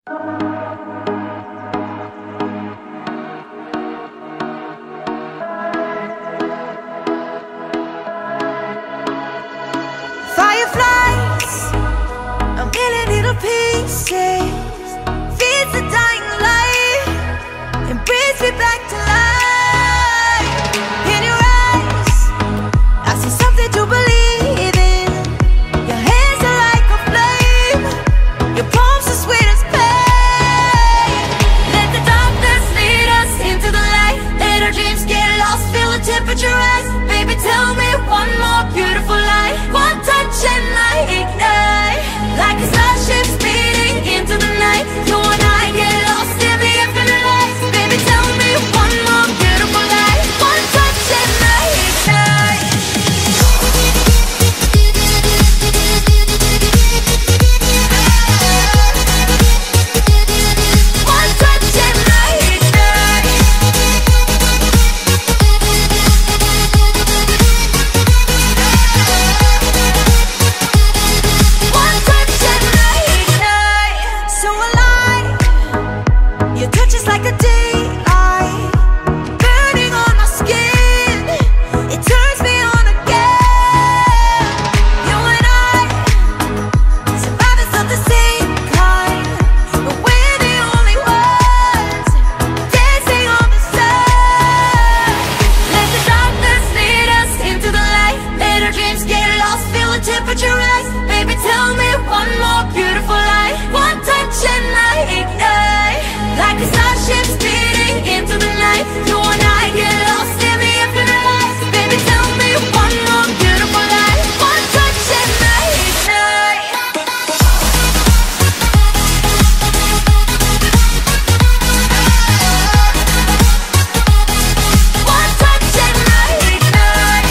Fireflies, a million little pieces, feeds the dying light and brings me back to life. In your eyes, I see something to believe in. Your hands are like a flame, your palms are sweet as pain. Let the darkness lead us into the light. Let our dreams get lost, feel the temperature rise. Baby, tell me one more beautiful lie. One touch and I ignite, like a starship speeding into the night. You and I get lost in the infinite light. Baby, tell me one more beautiful lie. One touch and I ignite. One touch and I ignite. One touch and I ignite. So alive, your touch is like a daylight, burning on my skin. It turns me on again. You and I, survivors of the same kind, but we're the only ones dancing on the sun. Let the darkness lead us into the light. Let our dreams get lost, feel the temperature rise. Baby, tell me one more beautiful lie. One touch and I ignite, like a starship speeding into the night. You and I get lost in the infinite light. Baby, tell me one more beautiful lie. One touch and I ignite. One touch and I ignite.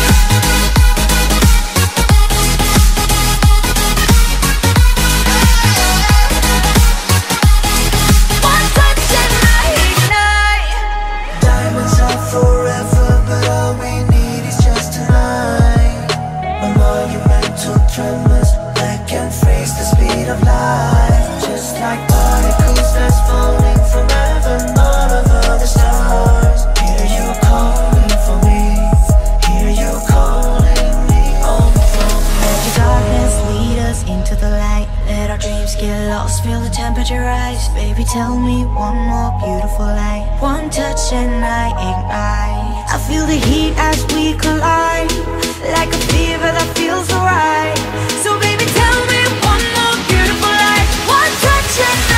One touch and I ignite. Diamonds are forever, but all we need is just tonight. A monumental tremors that can freeze the speed of light. Just like particles that's falling from heaven all over the stars. Hear you calling for me, hear you calling me on the phone. Let the darkness lead us into the light. Let our dreams get lost, feel the temperature rise. Baby, tell me one more beautiful lie. One touch and I ignite. I feel the heat as we collide, like a fever that feels alright. So baby, tell me one more beautiful lie. One touch and